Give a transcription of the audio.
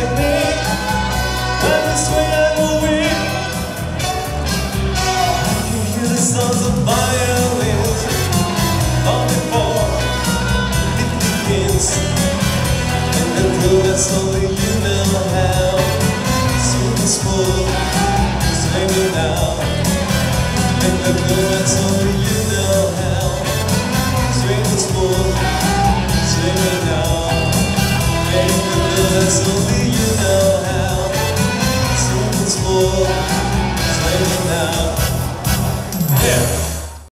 at me. And this way I go in. I can hear the sounds of violins long before it begins. And the clue that's only you know how. Soon is full, it's ringing out. And the clue that's only you know how.